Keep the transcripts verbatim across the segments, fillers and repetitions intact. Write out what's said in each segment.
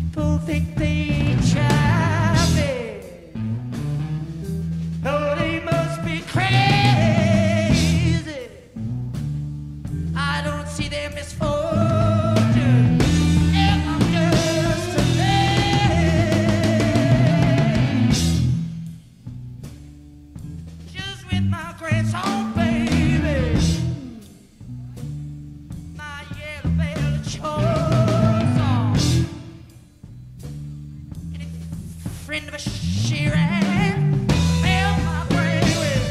People think they try me. Oh, they must be crazy. I don't see their misfortune. And I'm just a man, just with my grandson, baby. My yellow belly chores on. And a friend of a Sheeran. Well, my brain will.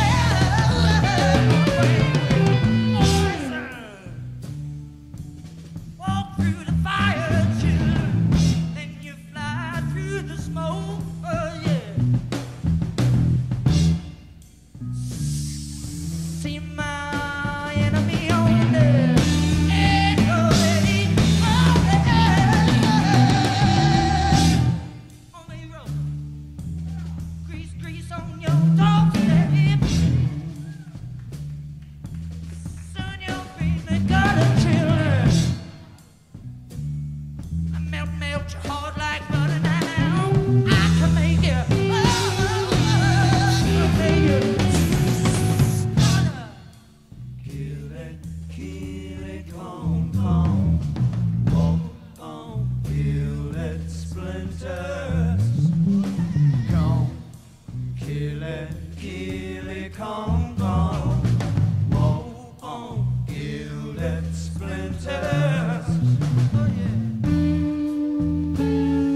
Walk through the fire, children, then you fly through the smoke, oh yeah. See my enemy on there, and already, on the road, grease, grease on your doorstep. Son, you're feeling got a children. I melt, melt your heart like butter now. I can make you, oh, I'll make you stutter. Kill it, kill it, come, come. Walk on, kill it, splinters. Come, kill it, kill it, come, come. Walk on, kill it, splinters. Oh yeah.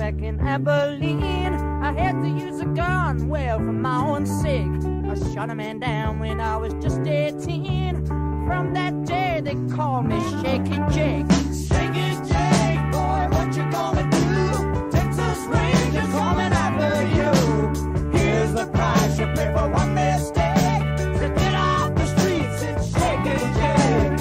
back in Abilene. I had to use a gun, well, for my own sake. I shot a man down when I was just eighteen. From that day they called me Shaky Jake. Shaky Jake, boy, what you gonna do? Texas Rangers coming after you. Here's the price you pay for one mistake. So get off the streets and Shaky Jake.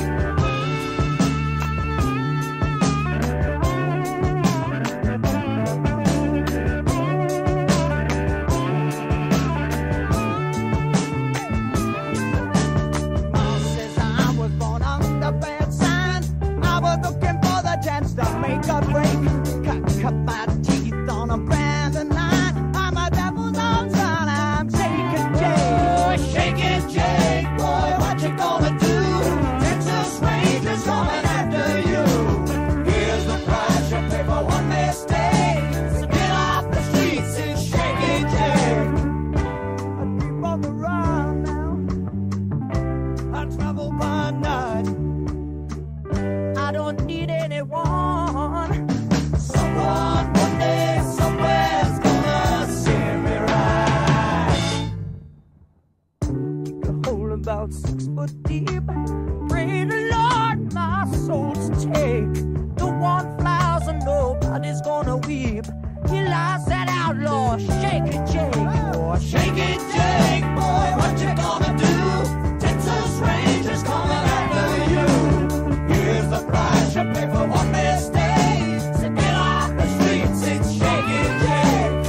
To make a break, cut, cut my teeth on a brand of nine. I'm a devil's own son, I'm Shaky Jake. Shaky Jake, boy, what you gonna do? Texas Rangers coming after you. Here's the price you pay for one mistake. So get off the streets and Shaky Jake. I keep on the run now, I travel by night. I don't need anyone. Someone one day somewhere's gonna see me right. Dig a hole about six foot deep. Pray the Lord my soul to take. The one flies and nobody's gonna weep. He lies that outlaw, Shaky Jake. Boy, Shaky Jake, boy, what you gonna do? Texas Rangers coming after you. Here's the price you pay for one mistake. So get off the streets, it's Shaky Jake.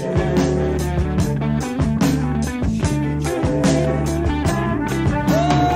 Oh!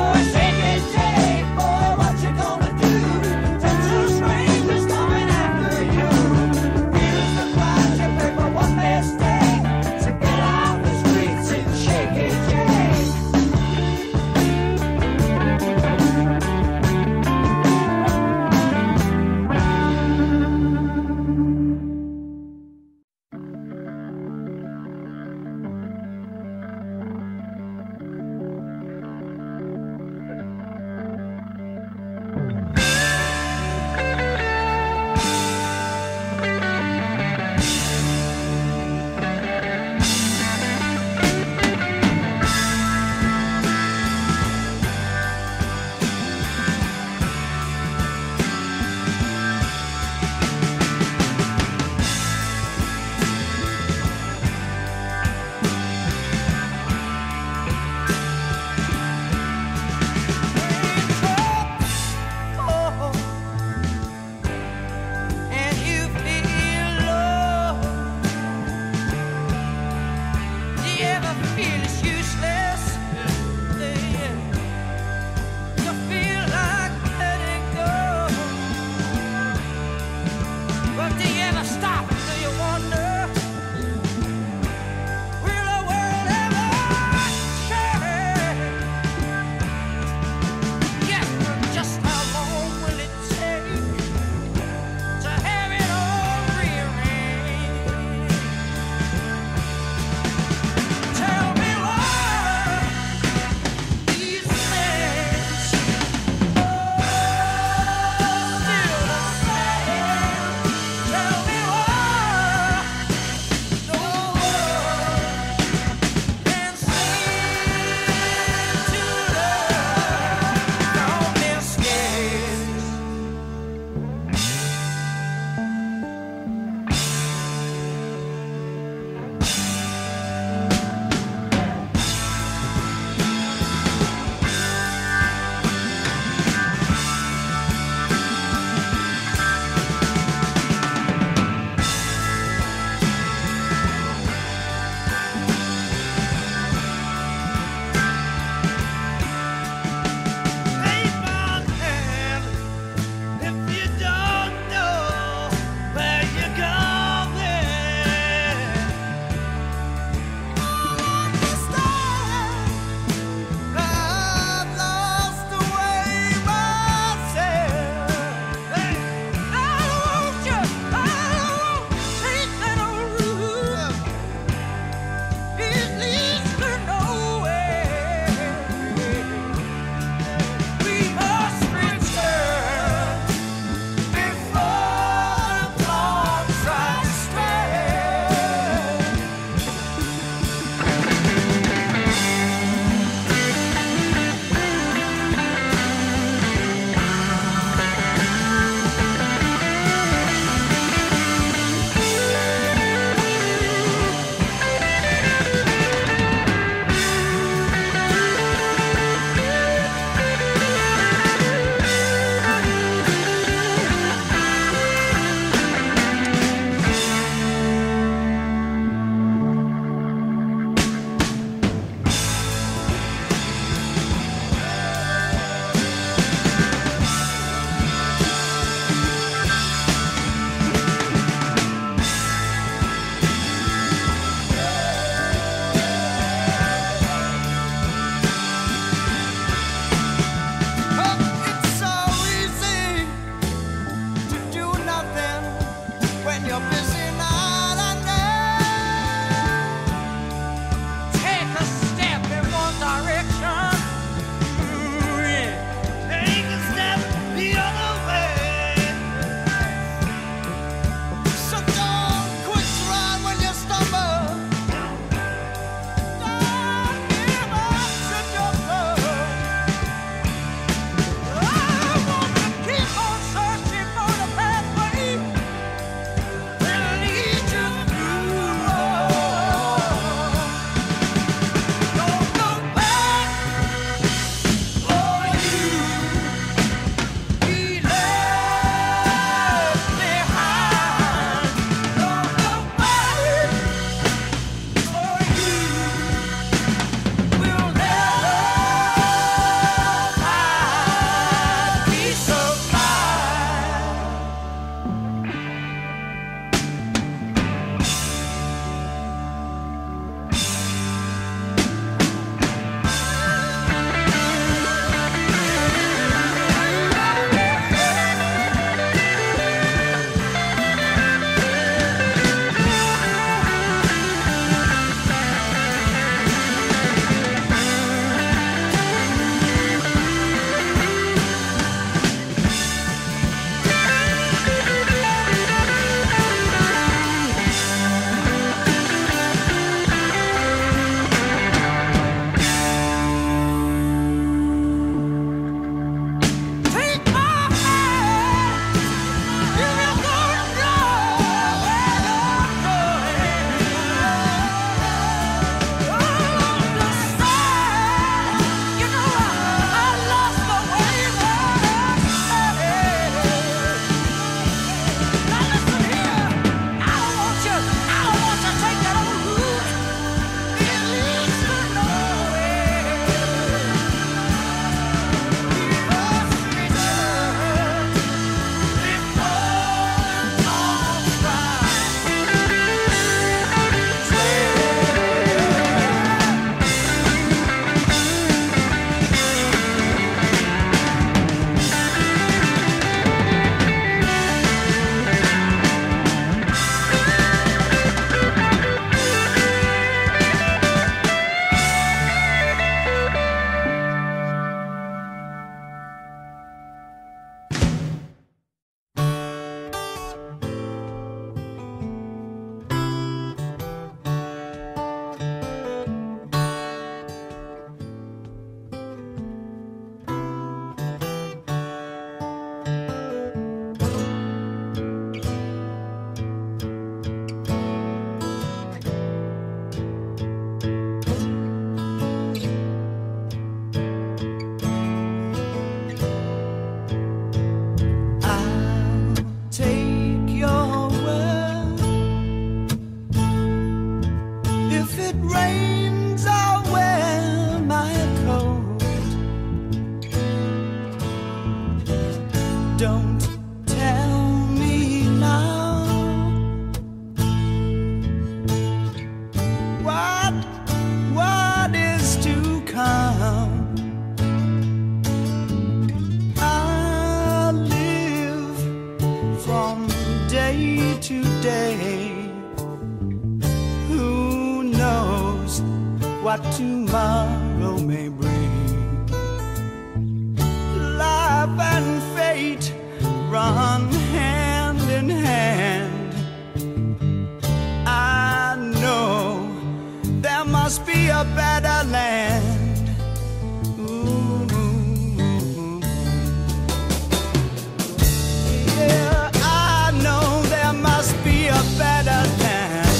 don't tell me now what what is to come. I live from day to day. Who knows what tomorrow may bring? Life and fate run hand in hand. I know there must be a better land. Ooh. Yeah, I know there must be a better land.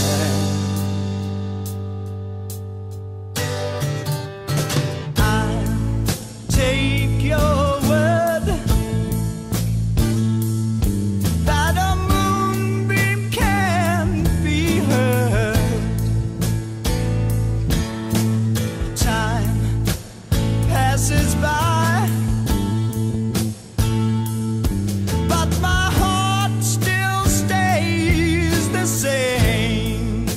I'll take your word that a moonbeam can be heard. Time passes by, but my heart still stays the same.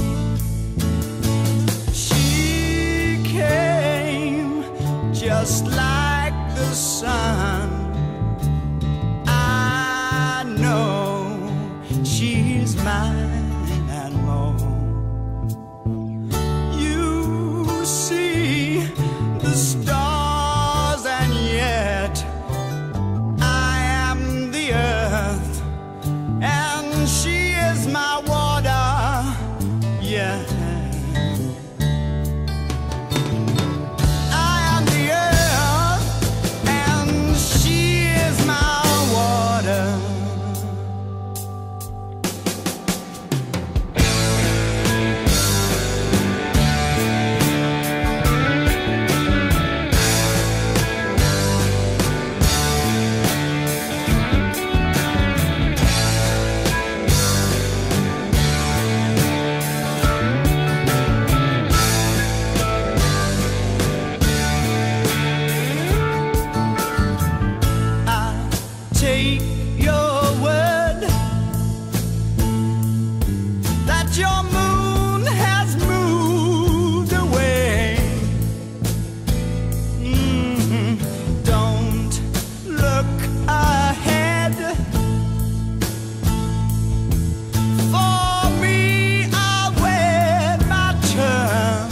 She came just like the sun. I know she's mine and more. You see the stars, and yet I am the earth, and she is my water. Yeah, I am the earth, and she is my water. I take your word that your moon has moved away. Mhm. Don't look ahead. For me, I'll wait my turn.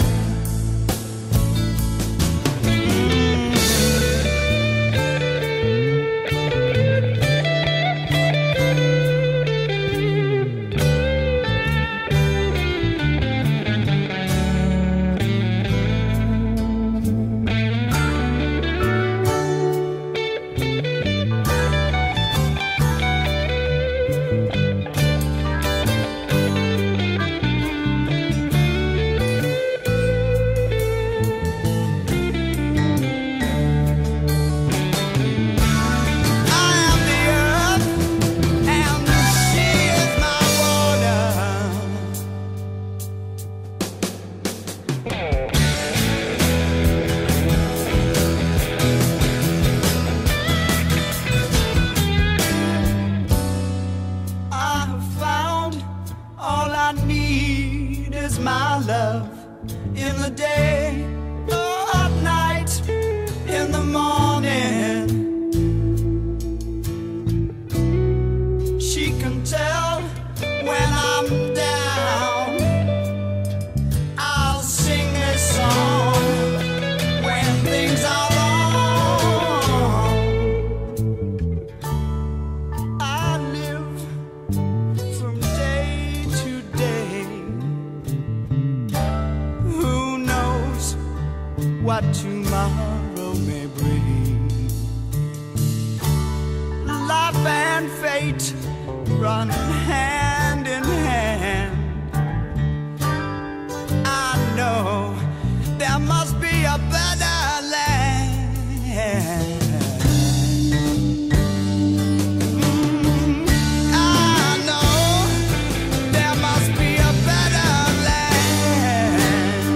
I am the earth, and she is my water. I have found all I need is my love in the day or at night, in the morning. She can tell when I'm down. I'll sing a song when things are wrong. I live from day to day. Who knows what tomorrow may bring? Life and fate run hand in hand. I know there must be a better land. Mm, I know there must be a better land.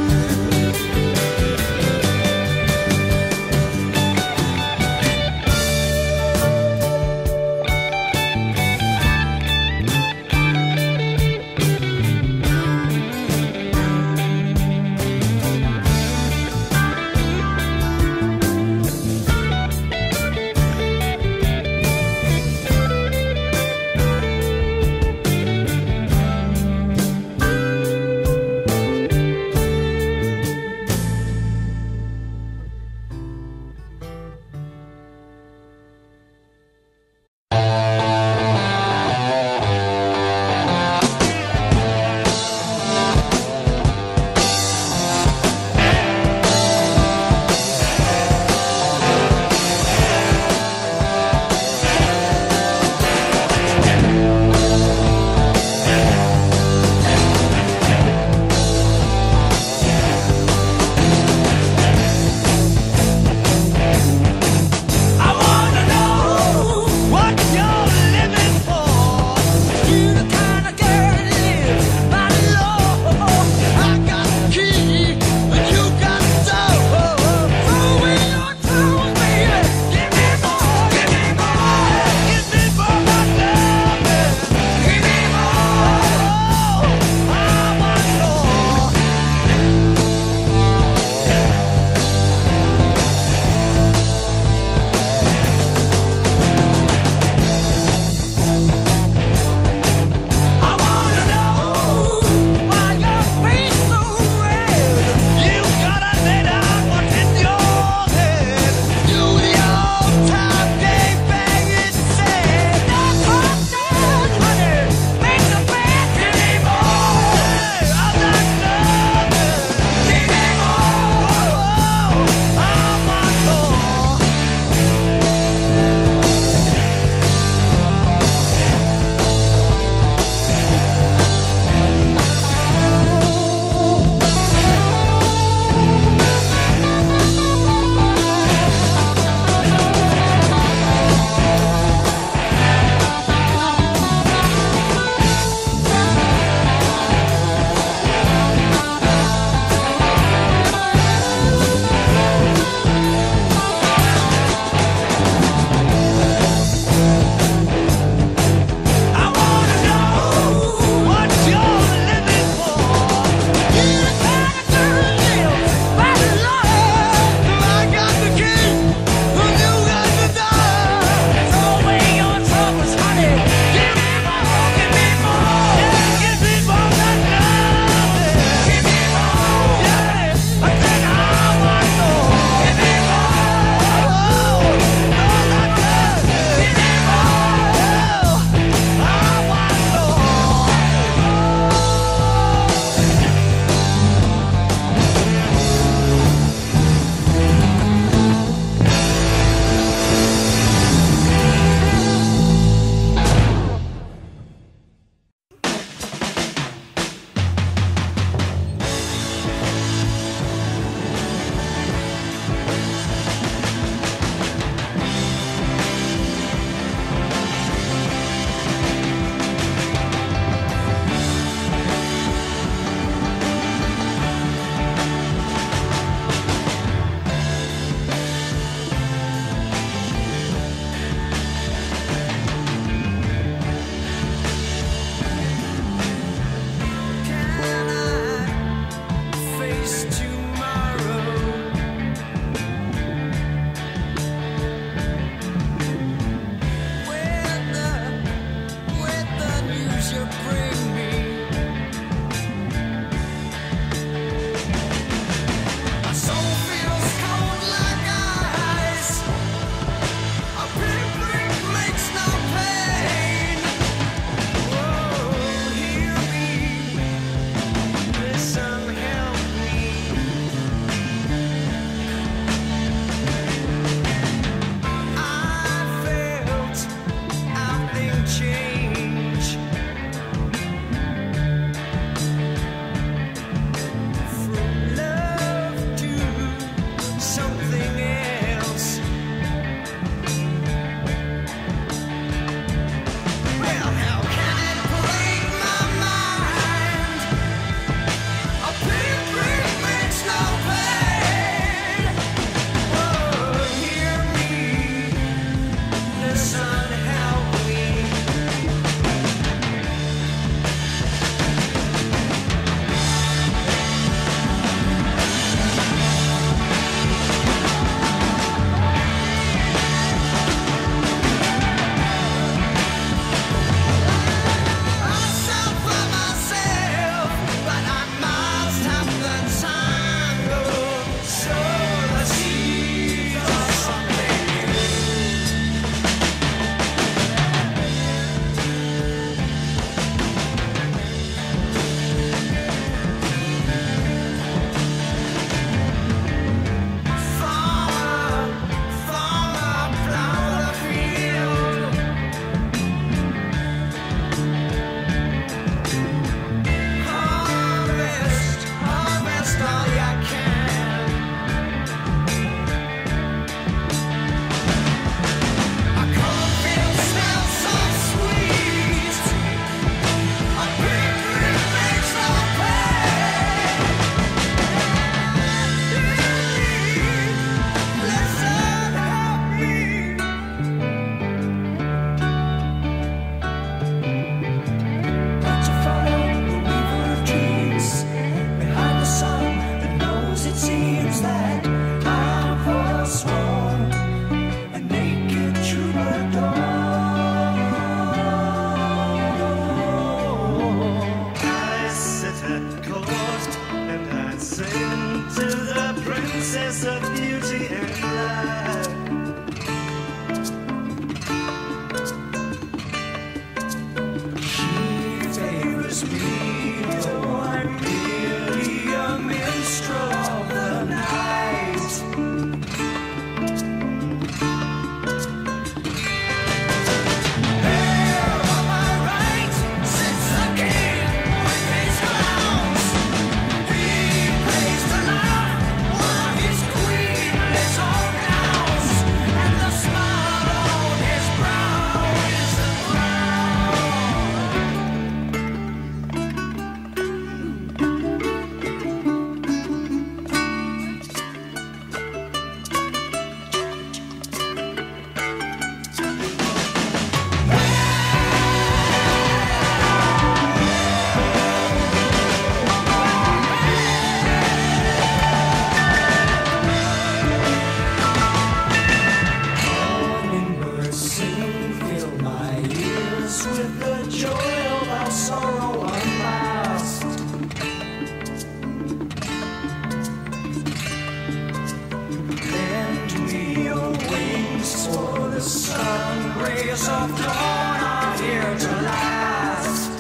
of dawn are here to last.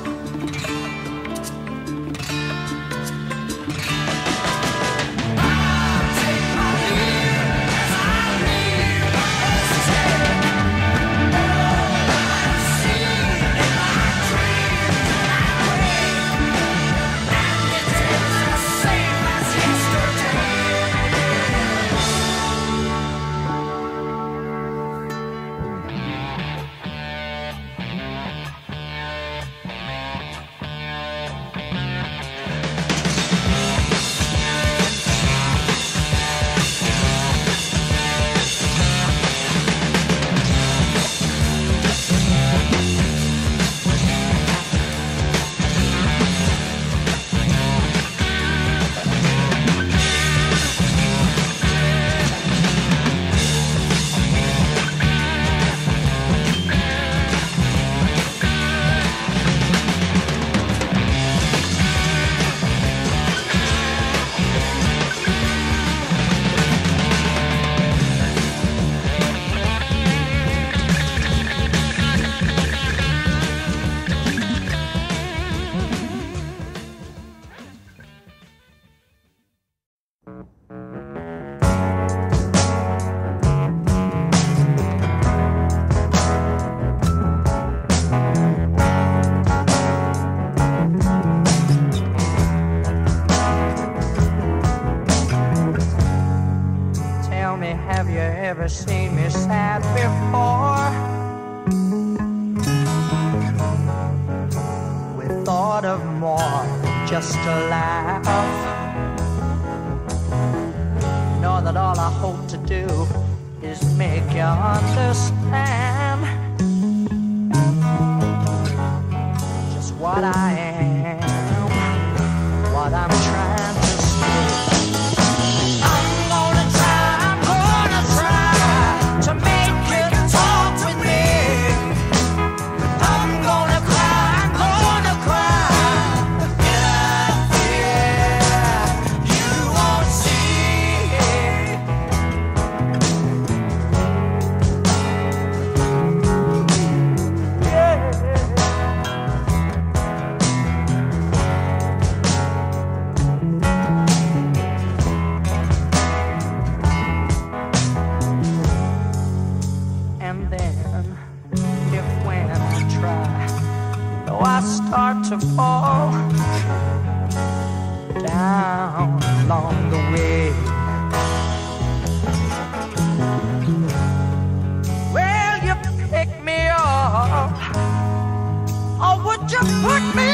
I'll take my leave as I leave my hesitate. All I've seen in my dreams and I wake, and it is the same as yesterday. Tell me, have you ever seen me sad before? We thought of more than just a laugh. Know that all I hope to do is make you understand just what I am, what I'm trying to say. I'm gonna try, I'm gonna try to make you talk with me. I'm gonna cry, I'm gonna cry. Yeah, yeah, you won't see. Yeah. And then, if when I try, though I start to fall down along the way, will you pick me up, or would you put me